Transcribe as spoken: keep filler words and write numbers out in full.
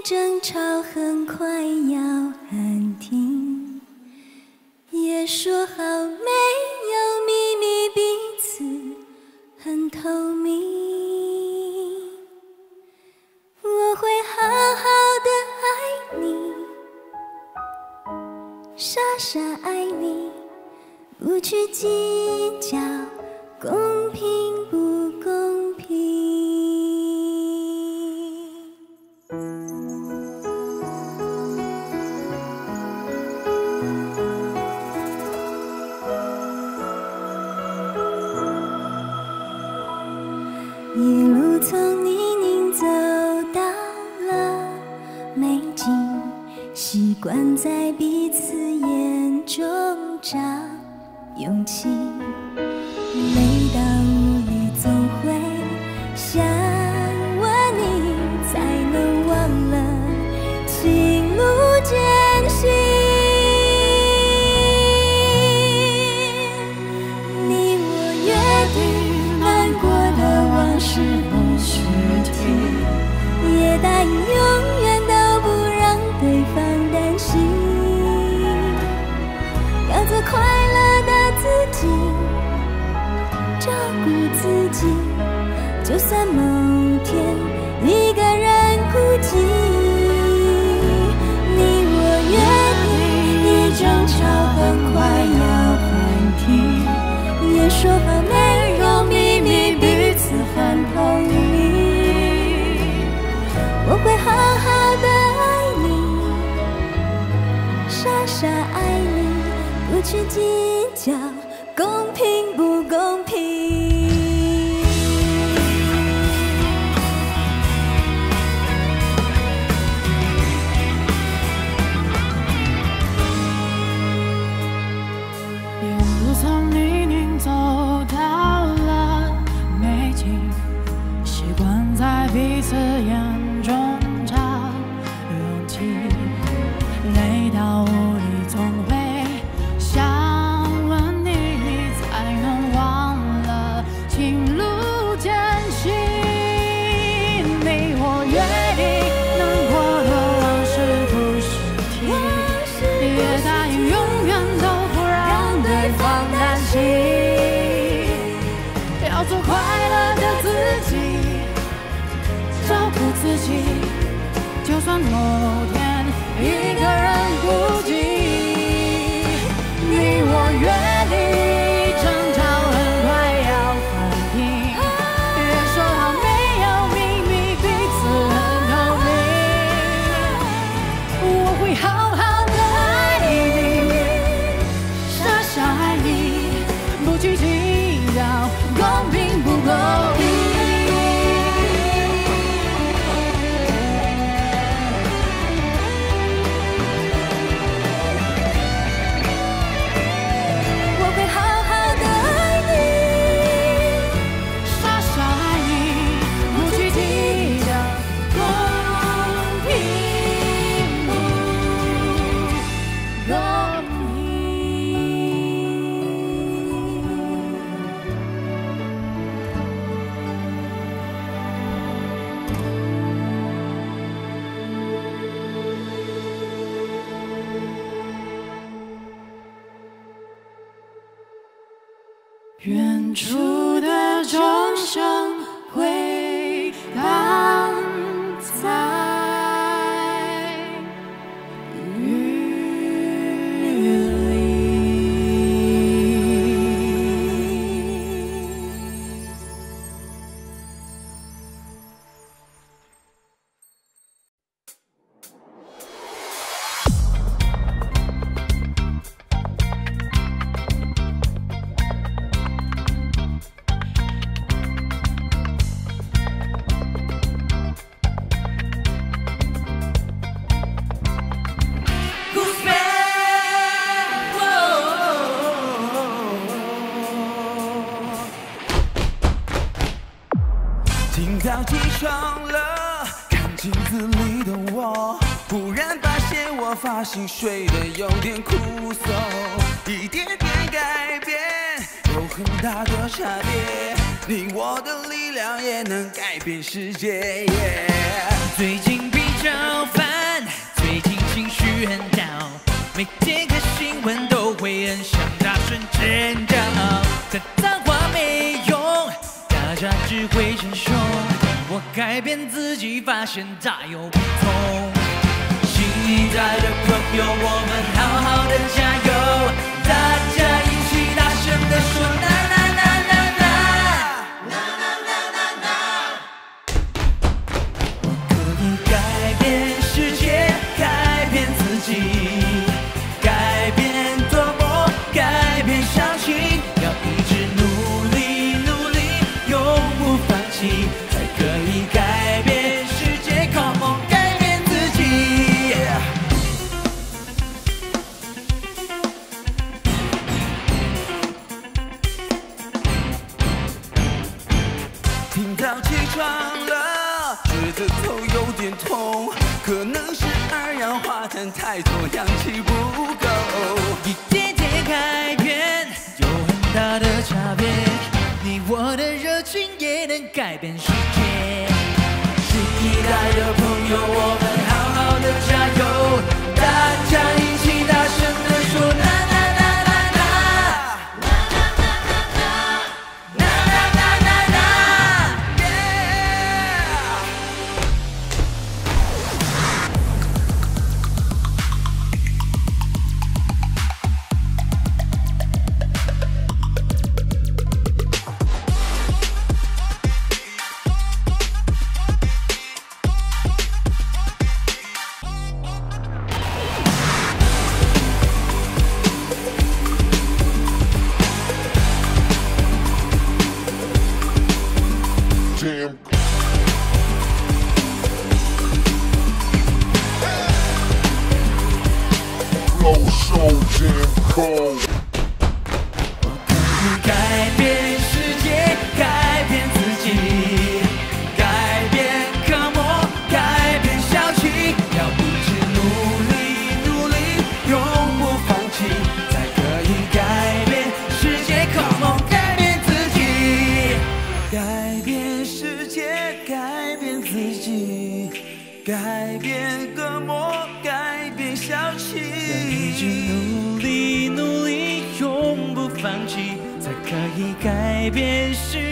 争吵很快要喊停，也说好没有秘密，彼此很透明。我会好好的爱你，傻傻爱你，不去计较公平不公平。一路从泥泞走到了美景，习惯在彼此眼中找勇气。每到屋里总会想问你，才能忘了情路艰辛。你我约定难过的往事不许提，也答应永远都不让对方担心，要做快乐的自己，照顾自己，就算某天一个人孤寂。你我约定一争吵很快要喊停，也说好没有秘密，彼此很透明。我会好好的爱你，傻傻爱你，不去计较公平不公平。 一路从泥泞走到了美景，习惯在彼此眼中找勇气。累到无力，总会想问你，才能忘了情路艰辛。你我约定难过的往事不许提，也答应永远都不让对方担心，要做快乐的自己，照顾自己，就算某天一个人孤寂。你我约定争吵很快要喊停，也说好没有秘密，彼此很透明。我会好好的爱你，傻傻爱你，不去计较公平不公平。远处的钟声回荡在雨里。 今早起床了，看镜子里的我，忽然发现我发型睡得有点枯燥，一点点改变有很大的差别。 你我的力量也能改变世界。Yeah、 最近比较烦，最近情绪很 down， 每天看新闻都会很想大声尖叫，但脏话没用，大家只会承受。我改变自己，发现大有不同。期待的朋友，我们好好的加油，大家一起大声的说啦啦啦啦啦啦啦啦啦。我可以改变世界，改变自己，改变多么，改变小情，要一直努力努力，永不放弃，才可以改变世界。Come on， 改变自己。 听到起床了，觉得头有点痛，可能是二氧化碳太多，氧气不够。 一点点改变有很大的差别，你我的热情也能改变世界。新一代的朋友，我们好好的加油，大家一起大声的说啦啦啦啦啦啦啦啦啦啦啦啦。 Jam Flow so jam cold。 改变世界，改变自己，改变科目，改变小情，要一直努力努力，永不放弃，才可以改变世界。Come on， 改变自己， 改变世界，改变自己，改变恶魔，改变小气， 一直努力努力，永不放弃，才可以改变世